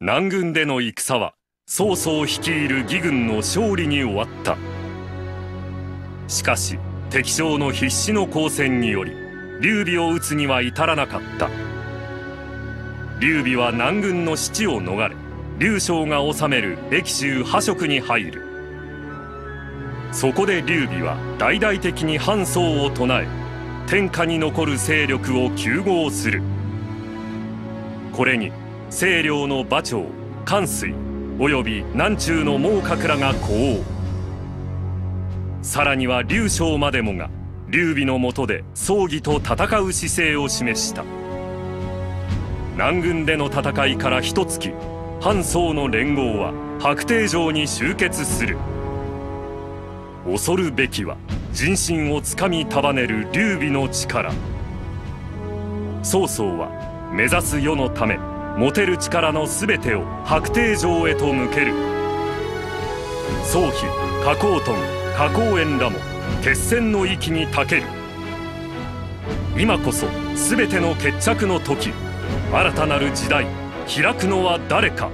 南軍での戦は曹操率いる義軍の勝利に終わった。しかし敵将の必死の抗戦により劉備を討つには至らなかった。劉備は南軍の死地を逃れ、劉将が治める益州覇職に入る。そこで劉備は大々的に反宋を唱え、天下に残る勢力を糾合する。これに西涼の馬超、関水および南中の孟獲らが呼応。さらには劉将までもが劉備の下で曹魏と戦う姿勢を示した。南軍での戦いから一月、反宋の連合は白帝城に集結する。恐るべきは人心をつかみ束ねる劉備の力。曹操は目指す世のため持てる力の全てを白帝城へと向ける。曹丕、夏侯惇、夏侯燕らも決戦の域にたける。今こそ全ての決着の時、新たなる時代開くのは誰か。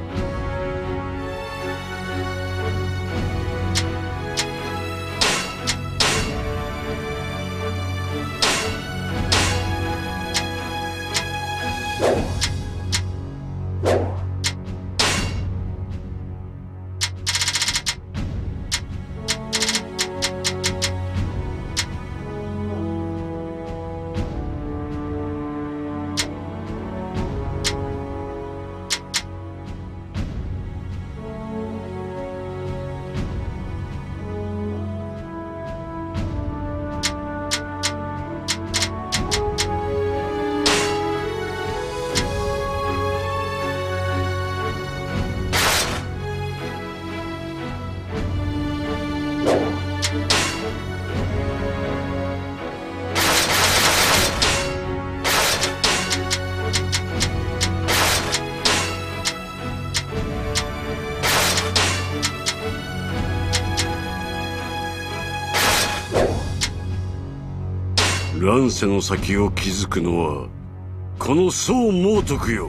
乱世の先を築くのはこの宋孟徳よ。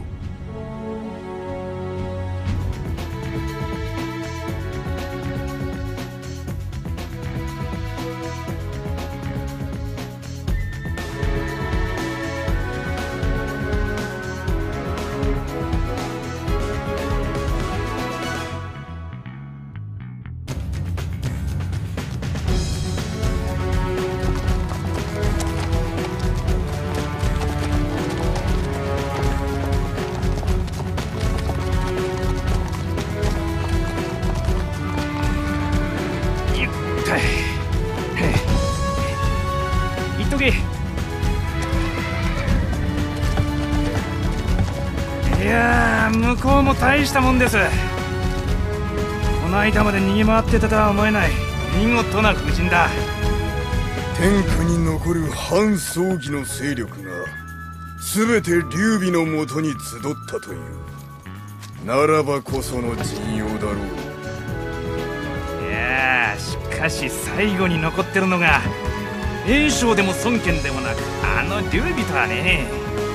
向こうも大したもんです。この間まで逃げ回ってたとは思えない見事な布陣だ。 天下に残る反曹魏の勢力が全て劉備のもとに集ったというならばこその陣容だろう。 いやー、しかし最後に残ってるのが袁紹でも孫権でもなくあの劉備とはね。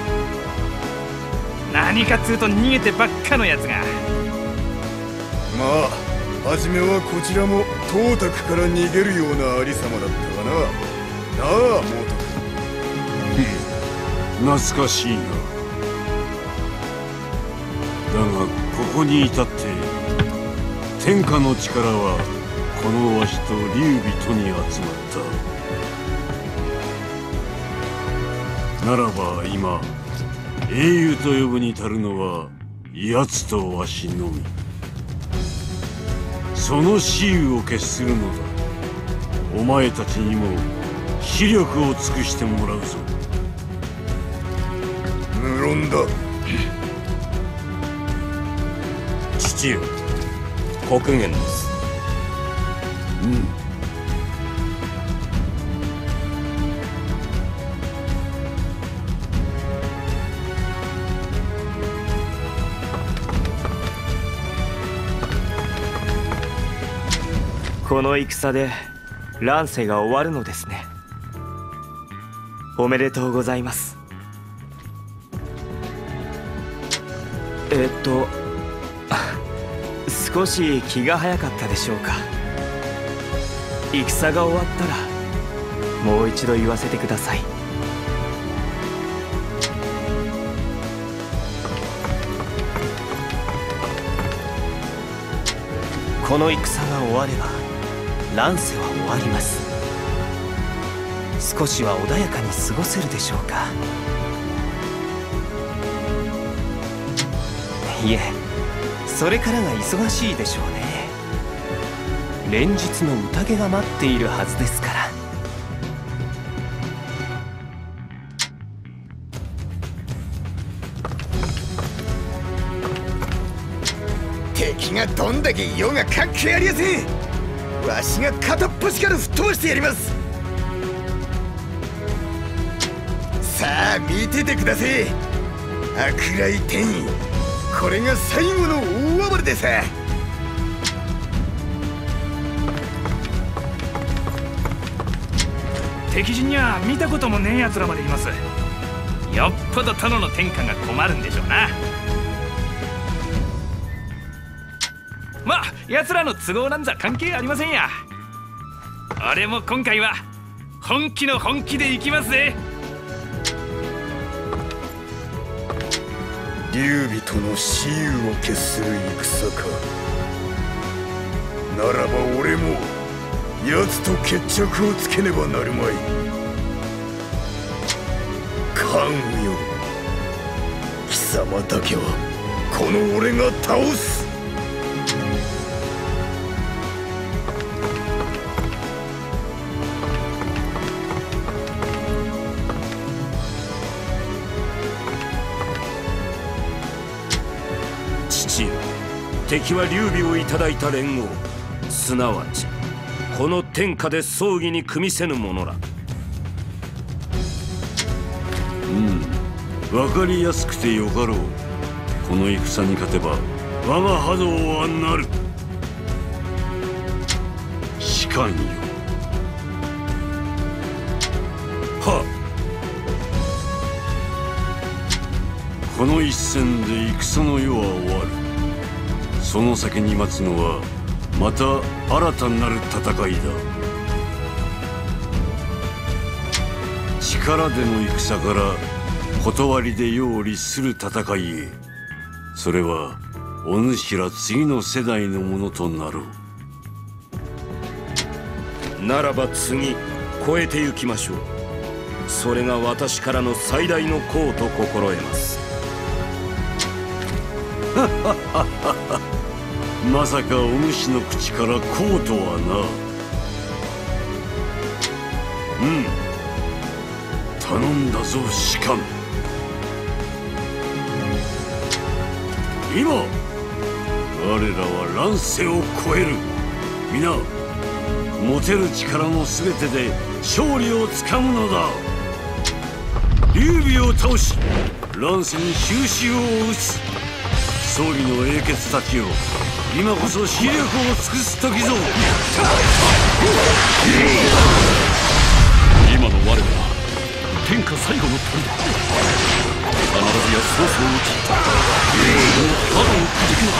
何かっつうと逃げてばっかのやつが。 まあ初めはこちらも董卓から逃げるようなありさまだったかな。なあ孟徳。 懐かしいな。だがここに至って天下の力はこのわしと劉備とに集まった。ならば今英雄と呼ぶに足るのは奴とわしのみ。その雌雄を決するのだ。お前たちにも視力を尽くしてもらうぞ。 無論だ。 父よ、刻限です。 この戦で乱世が終わるのですね。おめでとうございます。 少し気が早かったでしょうか。戦が終わったらもう一度言わせてください。この戦が終われば乱世は終わります。少しは穏やかに過ごせるでしょうか。いえ、それからが忙しいでしょうね。連日の宴が待っているはずですから。 敵がどんだけ世が関係ありやせん。わしが片っ端から吹っ飛ばしてやります。さあ見ててください。悪来天意、これが最後の大暴れでさ。 敵陣には見たこともねえ奴らまでいます。よっぽど殿の天下が困るんでしょうな。まあ奴らの都合なんざ関係ありませんや。俺も今回は本気の本気で行きますぜ。 劉備との雌雄を決する戦か。ならば俺も奴と決着をつけねばなるまい。関羽よ、貴様だけはこの俺が倒す。 父よ、敵は劉備をいただいた連合、すなわちこの天下で葬儀に組みせぬ者ら。分かりやすくてよかろう。この戦に勝てば我が覇道はなる。士官よ。はっ。この一戦で戦の世は終わる。その先に待つのはまた新たなる戦いだ。力での戦から断りで世を律する戦いへ。それはお主ら次の世代のものとなろう。ならば次超えてゆきましょう。それが私からの最大の功と心得ます。まさかお主の口から功とはな。頼んだぞ士官。今我らは乱世を超える。皆持てる力の全てで勝利をつかむのだ。劉備を倒し乱世に終止符を打つ。葬儀の英傑たちよ、今こそ視力を尽くす時ぞ。 今の我らは天下最後の砦。必ずや曹操を討ち、この覇をくじくの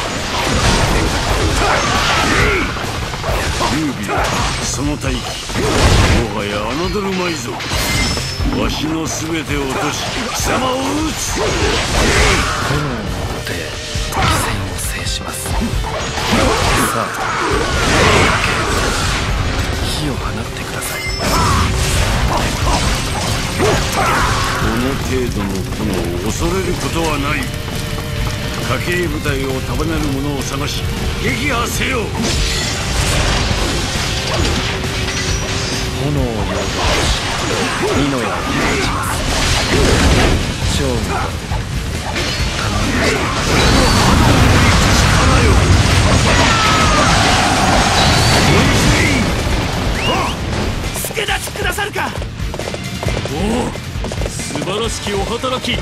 だ。 劉備、その大器もはや侮るまいぞ。わしの全てを落とし貴様を討つ。 炎をもって戦を制します。さあ、火を放ってください。 この程度の炎を恐れることはない。家計部隊を束ねる者を探し撃破せよ。 炎を用意し二の矢を放ちます。勝負頼みました。助立ちくださるか。 おお、素晴らしきお働き。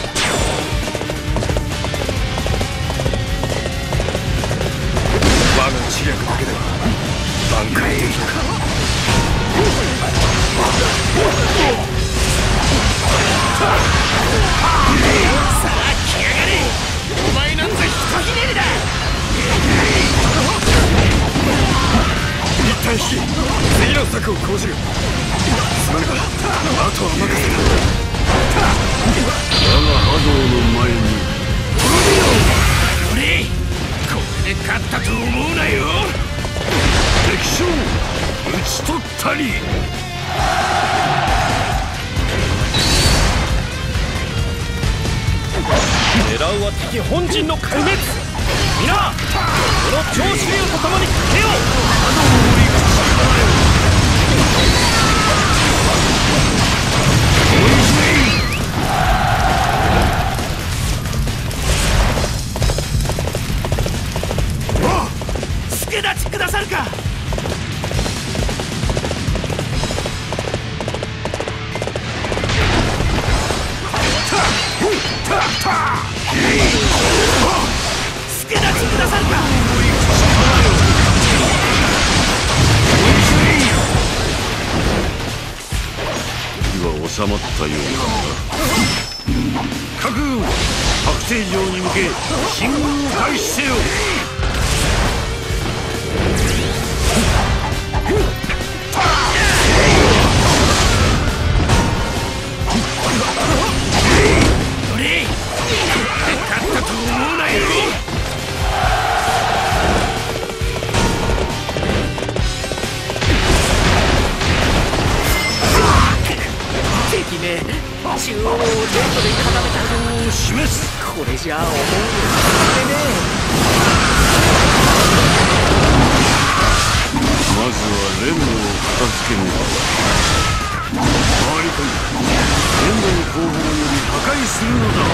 我が知略だけでは挽回できぬか。さあ来やがれ。お前なんざひとひねりだ。 策を講じる。すまぬがあとは任せた。 我が波動の前に俺これで勝ったと思うなよ。 敵将討ち取ったり。 狙うは敵本陣の壊滅。皆この長州竜と共にかけよう。助立ちくださるか。助立ちくださるか。 火は収まったようだな。各軍白帝城に向け進軍を開始せよ。 俺勝ったと思うなよ。 敵め中央をデートで固めたを示す。 これじゃあ思うようにね。 まずは連路を片付けねば。回り込み連路の後方より破壊するのだ。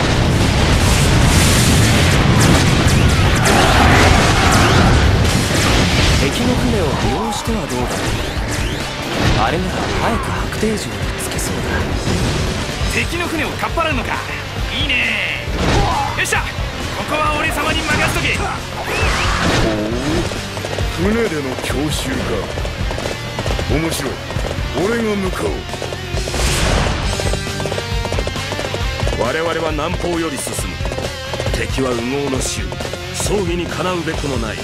敵の船を利用してはどうだ。あれなら早く白帝城につけそうだ。 敵の船をかっぱらうのか。いいね。よっしゃ、ここは俺様に任せとけ。 船での強襲か。面白い。俺が向かおう。 我々は南方より進む。敵は右往の衆。葬儀にかなうべくもない。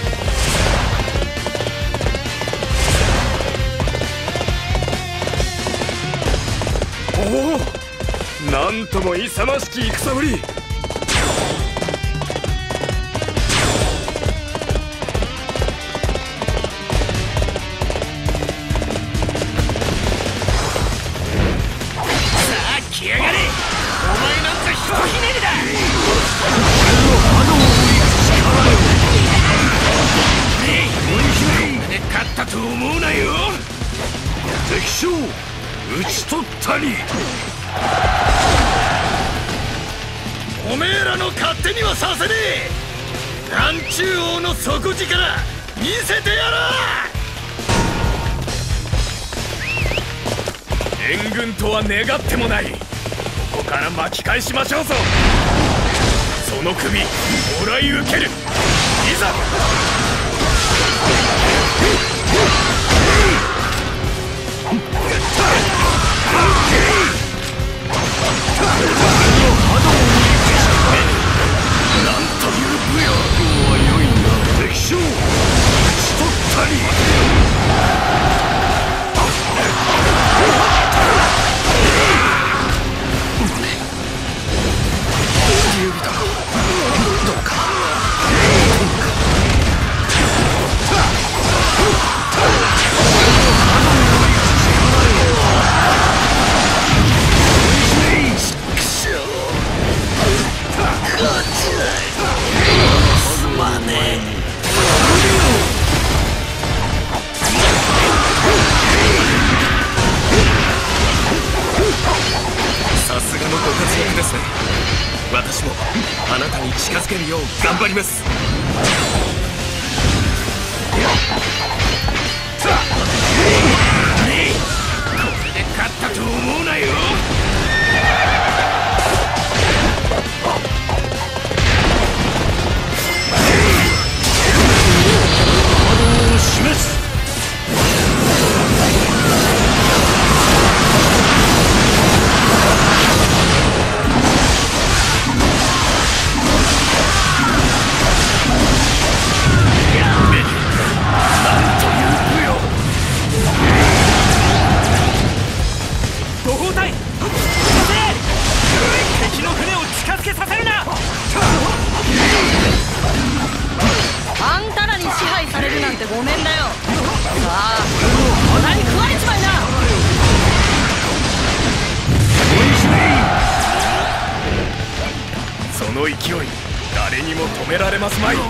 おお、なんとも勇ましき戦ぶり。 来やがれ。お前なんかひとひねりだ。これで勝ったと思うなよ。 敵将討ち取ったり。 おめえらの勝手にはさせねえ。南中王の底力見せてやらあ。援軍とは願ってもない。ここから巻き返しましょうぞ。その首もらい受ける。いざ。なんという武よ。は良いな。敵将討ち取ったり。劉備殿、どうか。すまねえ。さすがのご活躍ですね。私もあなたに近づけるよう頑張ります。 これで勝ったと思うなよ。 示す。 勢い誰にも止められますまい。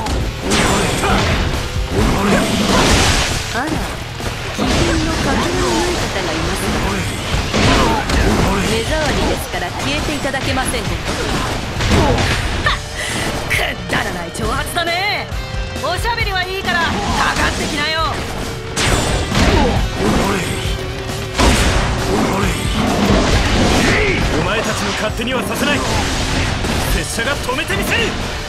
あら、気品の垣根のない方がいますが、目障りですから消えていただけませんか。くだらない挑発だね。おしゃべりはいいからかかってきなよ。 お前たちの勝手にはさせない。拙者が止めてみせる。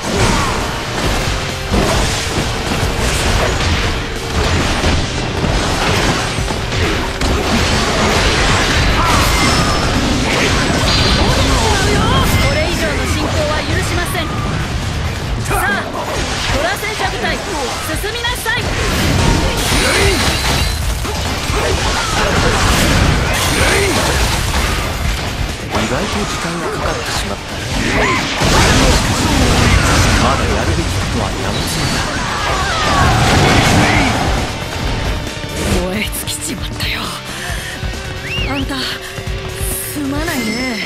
これ以上の進行は許しません。さあ、トラ戦車部隊進みなさい。 意外と時間がかかってしまった。まだやるべきことはやめずにだ。 燃え尽きちまったよ。あんたすまないね。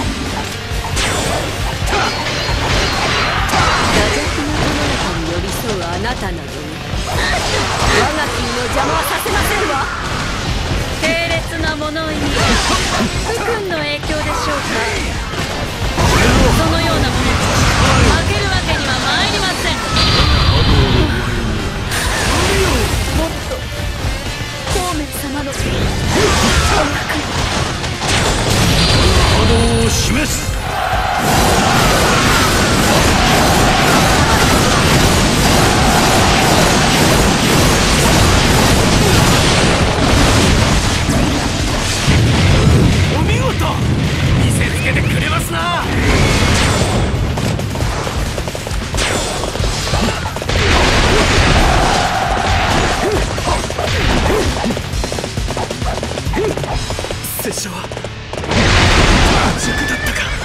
邪弱な世の中に寄り添うあなたなどに我が君の邪魔はさせませんわ。低劣な物言い、不君の影響でしょうか。そのようなもの負けるわけには参りません。もっと孔明様の波動を示す。 お見事、見せつけてくれますな。拙者は塾だったか。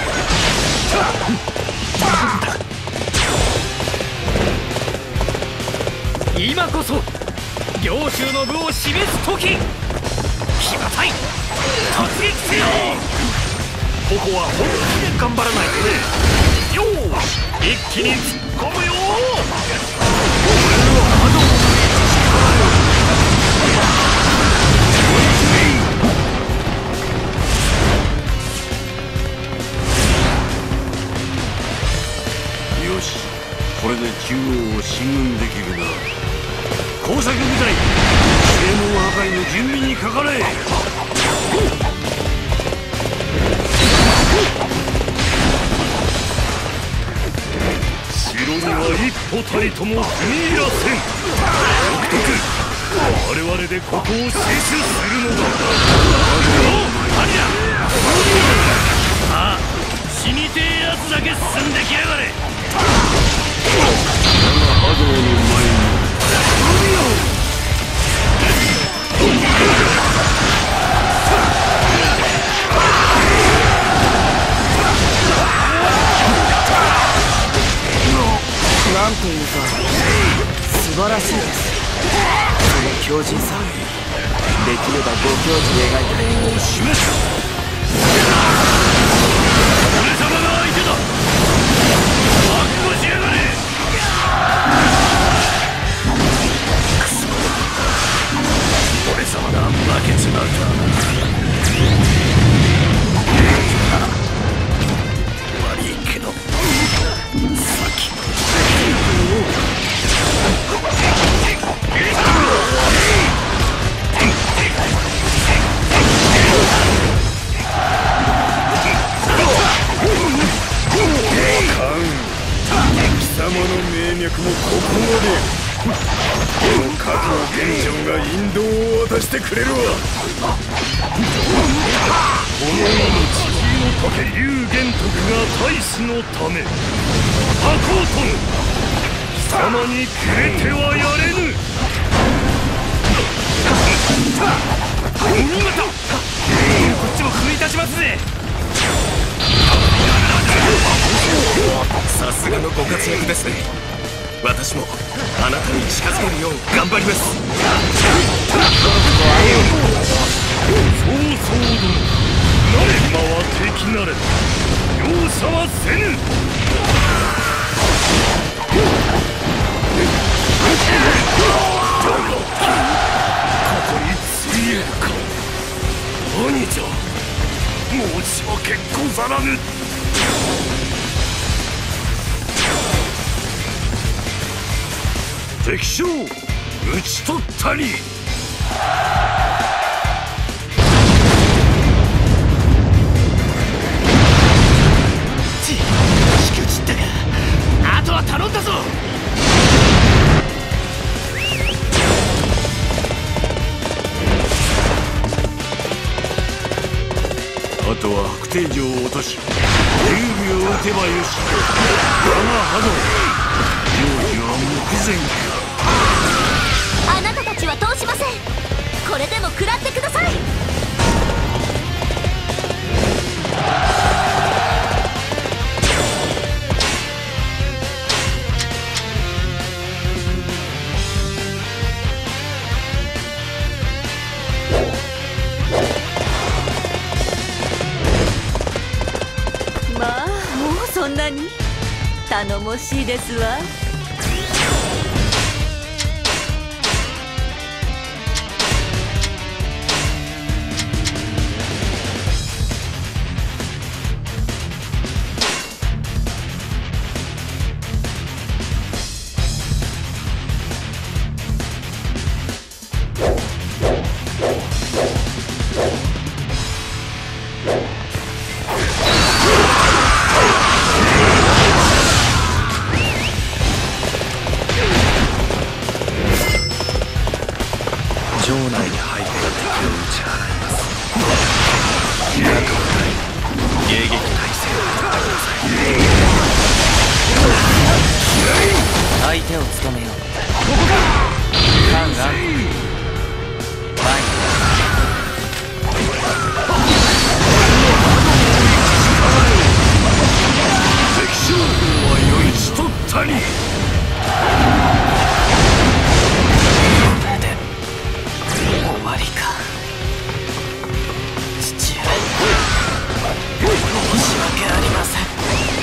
今こそ領州の部を示す時。騎馬隊突撃せよ。ここは本気で頑張らないとね。よーし、一気に突っ込むよ。 よし、これで中央を進軍できるな。工作部隊、正門破壊の準備にかかれ。 城には一歩たりとも踏み入らせん。我々でここを死守するのだ。 さあ、死にてえやつだけ進んできやがれ。 波動の前になんというか素晴らしいです。その強靭さ、できればご教示で描いたい。 示す。 俺様が相手だ。覚悟しやがれ。俺様が負けちまうとは悪いけど先貴様の命脈もここまで。この覚悟現象が引導を渡してくれるわ。 この命をかけ龍玄徳が大使のため箱を取る。貴様にくれてはやれぬ。 お見事。こっちも奮い立ちますぜ。さすがのご活躍ですね。私もあなたに近づけるよう頑張ります。 そうそう殿、今は敵なれ容赦はせぬ。 兄者、申し訳ござらぬ。敵将討ち取ったり。 しくじったが、あとは頼んだぞ。 あとは白帝城を落とし劉備を撃てばよし。我が覇道、容疑は目前か。 あなたたちは通しません。これでも食らってください。まあもうそんなに頼もしいですわ。 城内に入って敵を打ち払います。中を迎撃態勢を取ってください。相手を務めよう。カンガン敵将軍はよいしとったり。 終わりか。父上、申し訳ありません。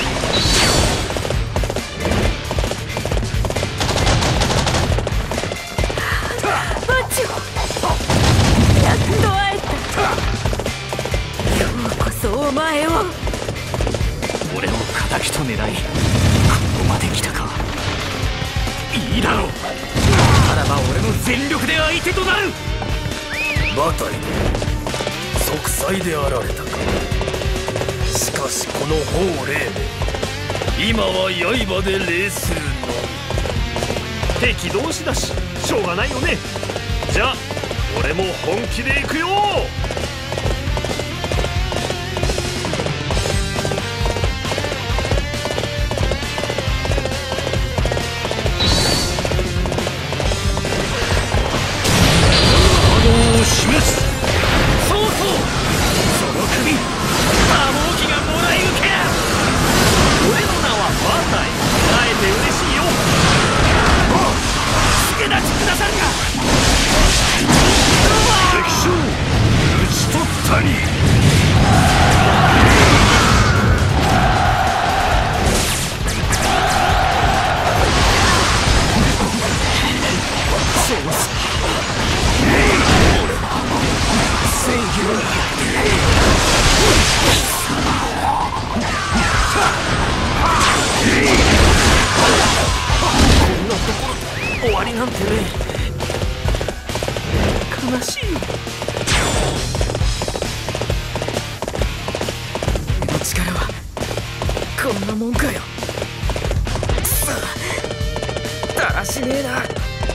バチョ、やっと会えた。今日こそお前を。 俺を敵と狙い、ここまで来たか。いいだろう。ならば俺の全力で相手となる。 馬体息災であられたか。しかしこの法令今は刃で礼するのみ。 敵同士だししょうがないよね。じゃあ俺も本気で行くよ。 示す。 そうそう、その首魔王騎がもらい受けや。俺の名はバータイ。会えて嬉しいよ。助立ちくださるか。 敵将討ち取ったり。 そうさ、正義をやってこんなところ終わりなんてね。悲しいよ。俺の力はこんなもんかよ。くそ、だらしねえな。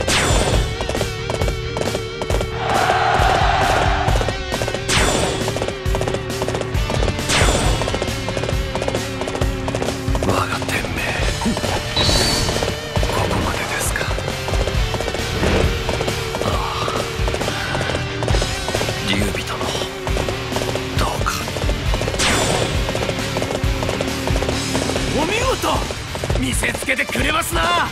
見せつけてくれますな。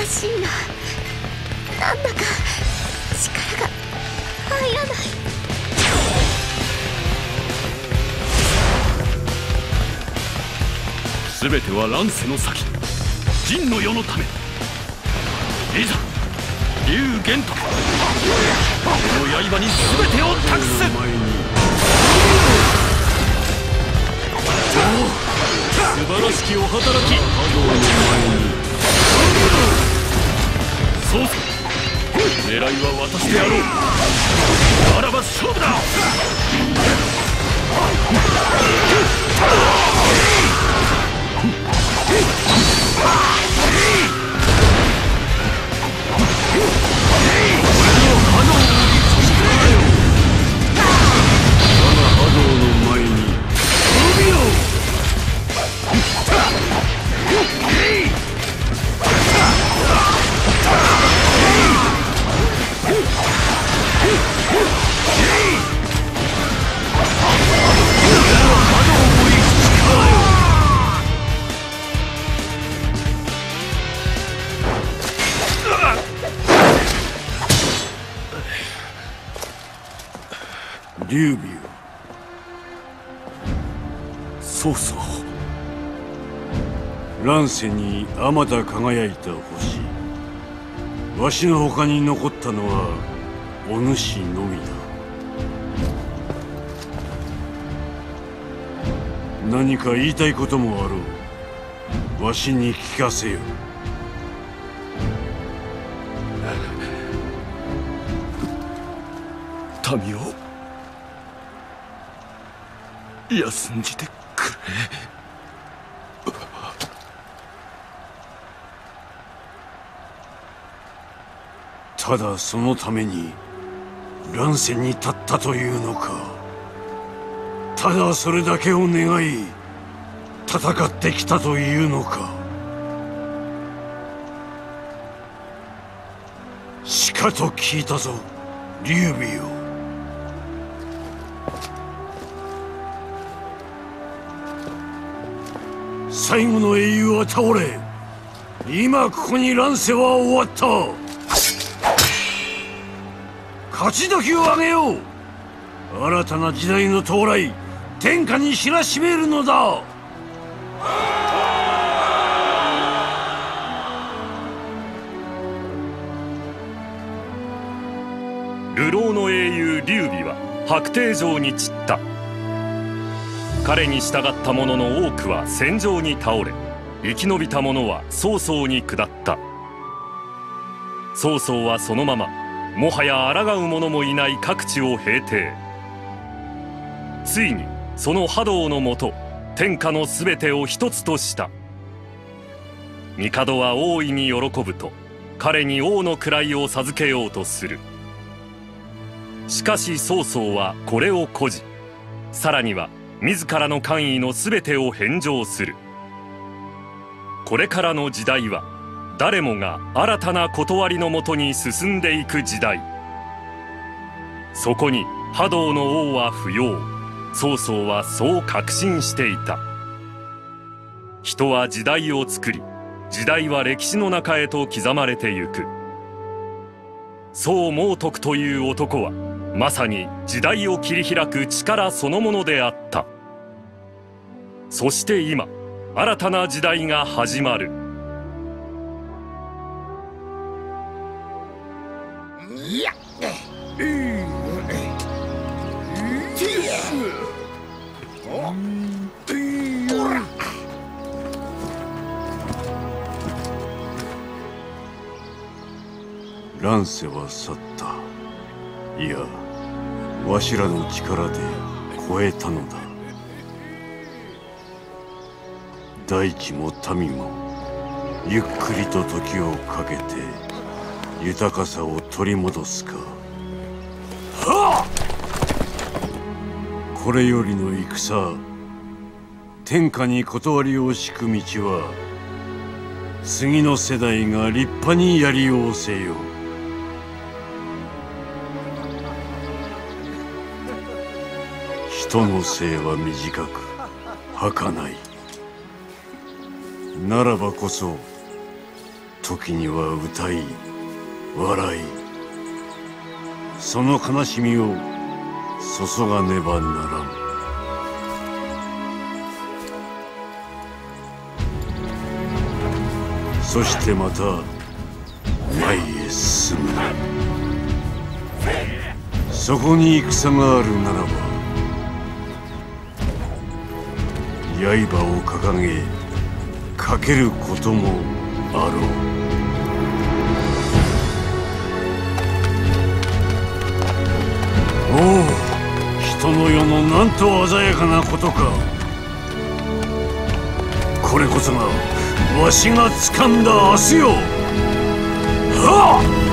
虚しいな。なんだか力が入らない。 全ては乱世の先、仁の世のため。いざ龍玄とこの刃に全てを託す。素晴らしきお働き。そうか、狙いは私であろう。ならば勝負だ。 劉備よ、曹操。乱世にあまた輝いた星、わしの他に残ったのはお主のみだ。何か言いたいこともあろう。わしに聞かせよ。 民を休んじてくれ。 ただそのために乱世に立ったというのか。ただそれだけを願い戦ってきたというのか。しかと聞いたぞ、劉備よ。最後の英雄は倒れ、今ここに乱世は終わった。勝ち時をあげよう。新たな時代の到来、天下に知らしめるのだ。 流浪の英雄劉備は白帝城に散った。彼に従った者の多くは戦場に倒れ、生き延びた者は曹操に下った。曹操はそのままもはや抗う者もいない各地を平定。ついにその覇道のもと、天下の全てを一つとした。帝は大いに喜ぶと彼に王の位を授けようとする。しかし曹操はこれを固辞、さらには自らの官位の全てを返上する。これからの時代は誰もが新たな理りのもとに進んでいく時代。そこに覇道の王は不要。曹操はそう確信していた。人は時代を作り、時代は歴史の中へと刻まれてゆく。曹孟徳という男はまさに時代を切り開く力そのものであった。そして今、新たな時代が始まる。 乱世は去った。いや、わしらの力で超えたのだ。大地も民もゆっくりと時をかけて豊かさを取り戻すか。はあ！これよりの戦、天下に断りを敷く道は次の世代が立派にやりおせよ。人の生は短く儚い。ならばこそ時には歌い笑い、その悲しみを注がねばならん。そしてまた前へ進む。そこに戦があるならば、刃を掲げかけることもあろう。おお、人の世のなんと鮮やかなことか。これこそがわしが掴んだ明日よ。はっ！